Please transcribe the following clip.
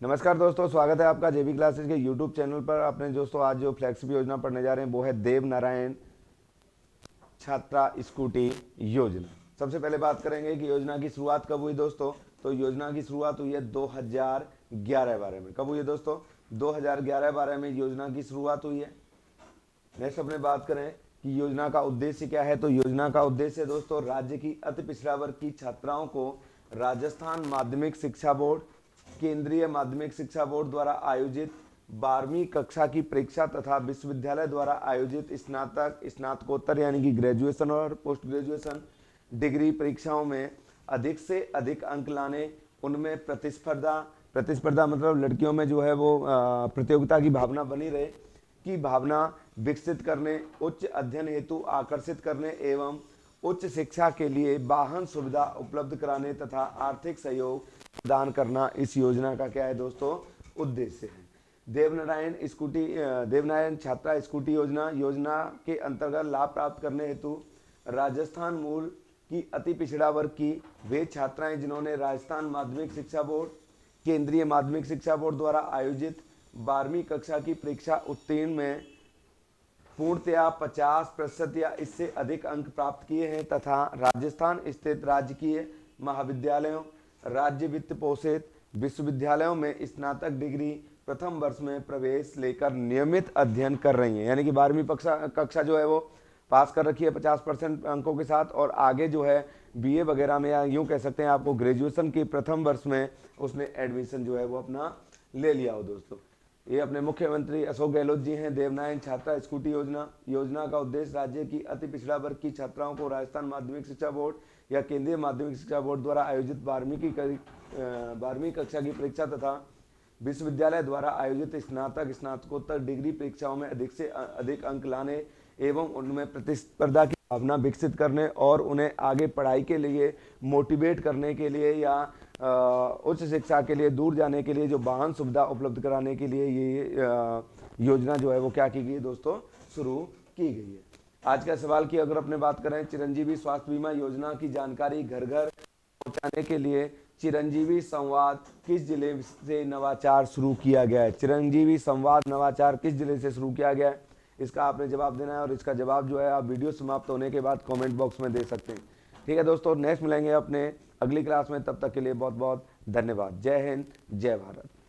नमस्कार दोस्तों, स्वागत है आपका जेबी क्लासेस के यूट्यूब चैनल पर। आपने दोस्तों आज जो फ्लैगशिप योजना पढ़ने जा रहे हैं वो है देव नारायण छात्रा स्कूटी योजना। सबसे पहले बात करेंगे कि योजना की शुरुआत कब हुई दोस्तों। तो योजना की शुरुआत हुई है 2011-12 में। कब हुई है दोस्तों? 2011-12 में योजना की शुरुआत हुई है। नेक्स्ट अपने बात करें कि योजना का उद्देश्य क्या है। तो योजना का उद्देश्य दोस्तों राज्य की अति पिछड़ा वर्ग की छात्राओं को राजस्थान माध्यमिक शिक्षा बोर्ड, केंद्रीय माध्यमिक शिक्षा बोर्ड द्वारा आयोजित 12वीं कक्षा की परीक्षा तथा विश्वविद्यालय द्वारा आयोजित स्नातक, स्नातकोत्तर यानी कि ग्रेजुएशन और पोस्ट ग्रेजुएशन डिग्री परीक्षाओं में अधिक से अधिक अंक लाने, उनमें प्रतिस्पर्धा मतलब लड़कियों में जो है वो प्रतियोगिता की भावना बनी रहे की भावना विकसित करने, उच्च अध्ययन हेतु आकर्षित करने एवं उच्च शिक्षा के लिए वाहन सुविधा उपलब्ध कराने तथा आर्थिक सहयोग प्रदान करना इस योजना का क्या है दोस्तों? उद्देश्य है। देवनारायण छात्रा स्कूटी योजना के अंतर्गत लाभ प्राप्त करने हेतु राजस्थान मूल की अति पिछड़ा वर्ग की वे छात्राएं जिन्होंने राजस्थान माध्यमिक शिक्षा बोर्ड, केंद्रीय माध्यमिक शिक्षा बोर्ड द्वारा आयोजित 12वीं कक्षा की परीक्षा उत्तीर्ण में पूर्णतया 50% या इससे अधिक अंक प्राप्त किए हैं तथा राजस्थान स्थित राजकीय महाविद्यालयों, राज्य वित्त पोषित विश्वविद्यालयों में स्नातक डिग्री प्रथम वर्ष में प्रवेश लेकर नियमित अध्ययन कर रही हैं। यानी कि 12वीं कक्षा जो है वो पास कर रखी है 50% अंकों के साथ, और आगे जो है बीए वगैरह में, या यूँ कह सकते हैं आपको ग्रेजुएशन के प्रथम वर्ष में उसने एडमिशन जो है वो अपना ले लिया हो दोस्तों। ये अपने मुख्यमंत्री अशोक गहलोत जी हैं। देवनारायण छात्रा स्कूटी योजना का उद्देश्य राज्य की अति पिछड़ा वर्ग की छात्राओं को राजस्थान माध्यमिक शिक्षा बोर्ड या केंद्रीय माध्यमिक शिक्षा बोर्ड द्वारा आयोजित 12वीं कक्षा की परीक्षा तथा विश्वविद्यालय द्वारा आयोजित स्नातक, स्नातकोत्तर डिग्री परीक्षाओं में अधिक से अधिक अंक लाने एवं उनमें प्रतिस्पर्धा की भावना विकसित करने और उन्हें आगे पढ़ाई के लिए मोटिवेट करने के लिए या उच्च शिक्षा के लिए दूर जाने के लिए जो वाहन सुविधा उपलब्ध कराने के लिए ये योजना जो है वो क्या की गई है दोस्तों? शुरू की गई है। आज का सवाल की अगर अपने बात करें, चिरंजीवी स्वास्थ्य बीमा योजना की जानकारी घर घर पहुंचाने के लिए चिरंजीवी संवाद किस जिले से नवाचार शुरू किया गया है? चिरंजीवी संवाद नवाचार किस जिले से शुरू किया गया है? इसका आपने जवाब देना है, और इसका जवाब जो है आप वीडियो समाप्त होने के बाद कमेंट बॉक्स में दे सकते हैं। ठीक है दोस्तों, नेक्स्ट मिलेंगे अपने अगली क्लास में। तब तक के लिए बहुत बहुत धन्यवाद। जय हिंद, जय भारत।